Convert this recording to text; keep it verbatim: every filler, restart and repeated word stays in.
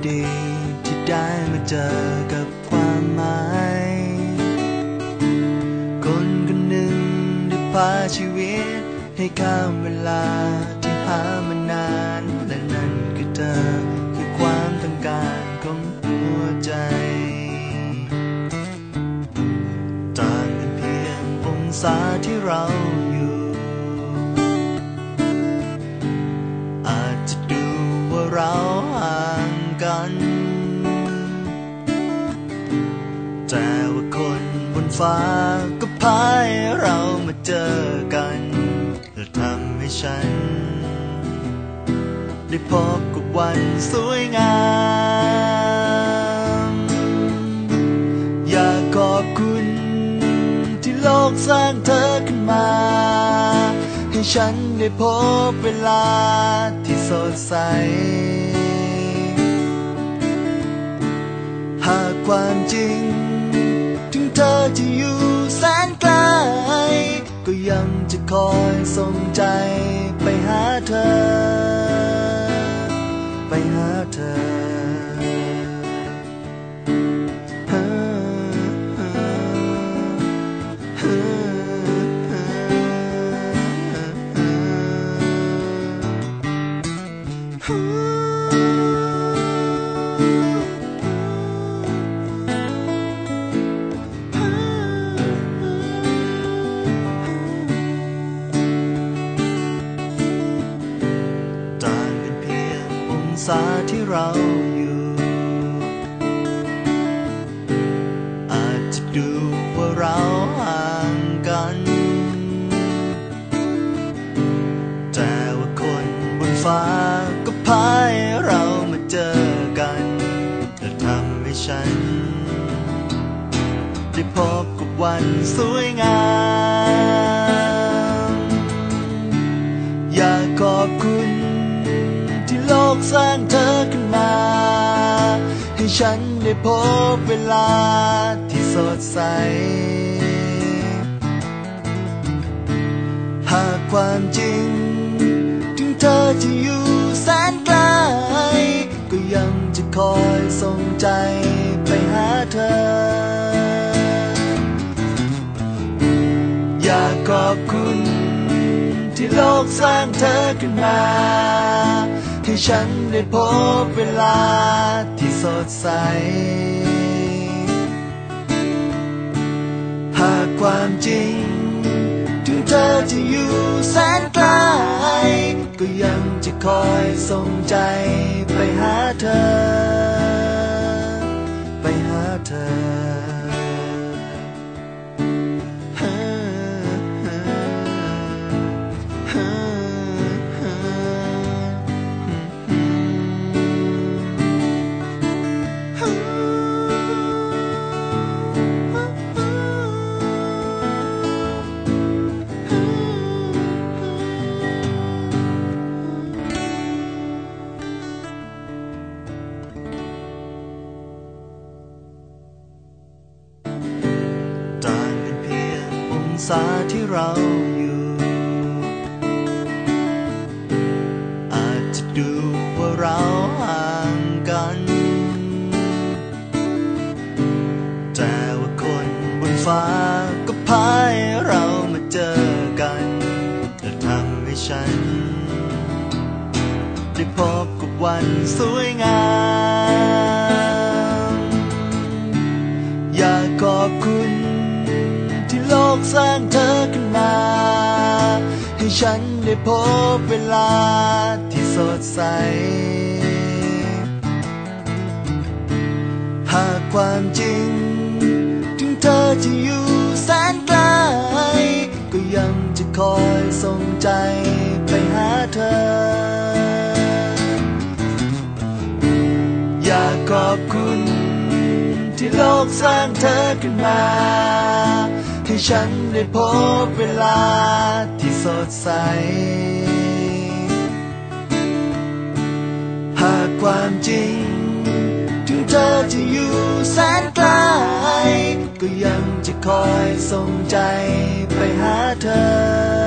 ดีที่ได้มาเจอกับความหมายคนคนหนึ่งได้พาชีวิตให้ข้ามเวลาที่หามานานและนั่นคือเธอคือความต้องการของหัวใจต่างกันเพียงองศาที่เราอยู่อาจจะดูว่าเราห่างกันแต่ว่าคนบนฟ้าก็พาให้เรามาเจอกันและทำให้ฉันได้พบกับวันสวยงามอยากขอบคุณที่โลกสร้างเธอขึ้นมาให้ฉันได้พบเวลาที่สดใสหากความจริงถึงเธอจะอยู่แสนไกลก็ยังจะคอยส่งใจไปหาเธอไปหาเธอสาที่เราอยู่อาจจะดูว่าเราห่างกันแต่ว่าคนบนฟ้าก็พาให้เรามาเจอกันและทำให้ฉันได้พบกับวันสวยงามอยากขอบคุณโลกสร้างเธอขึ้นมาให้ฉันได้พบเวลาที่สดใสหากความจริงถึงเธอจะอยู่แสนไกลก็ยังจะคอยส่งใจไปหาเธออยากขอบคุณที่โลกสร้างเธอขึ้นมาให้ฉันได้พบเวลาที่สดใสหากความจริงถึงเธอจะอยู่แสนไกลก็ยังจะคอยส่งใจไปหาเธอไปหาเธอสาที่เราอยู่อาจจะดูว่าเราห่างกันแต่ว่าคนบนฟ้าก็พาให้เรามาเจอกันและทำให้ฉันได้พบกับวันสวยงามอยากขอบคุณโลกสร้างเธอขึ้นมาให้ฉันได้พบเวลาที่สดใสหากความจริงถึงเธอจะอยู่แสนไกลก็ยังจะคอยส่งใจไปหาเธออยากขอบคุณที่โลกสร้างเธอขึ้นมาให้ฉันได้พบเวลาที่สดใสหากความจริงถึงเธอจะอยู่แสนไกลก็ยังจะคอยส่งใจไปหาเธอ